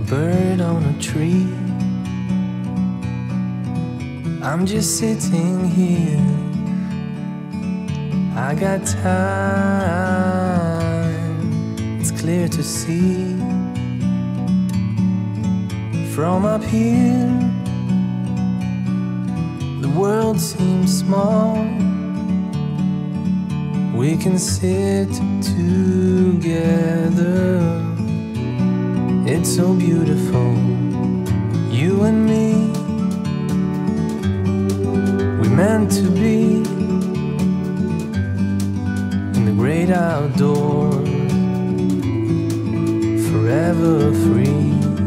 bird on a tree. I'm just sitting here. I got time, it's clear to see. From up here, the world seems small. We can sit together. It's so beautiful, you and me. We meant to be in the great outdoors, forever free.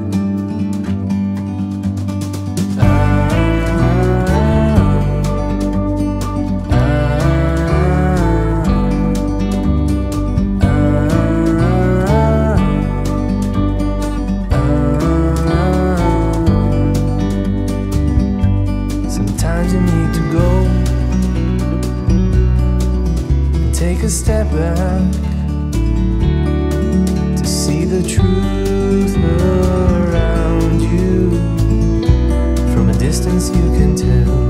Sometimes you need to go and take a step back to see the truth around you. From a distance you can tell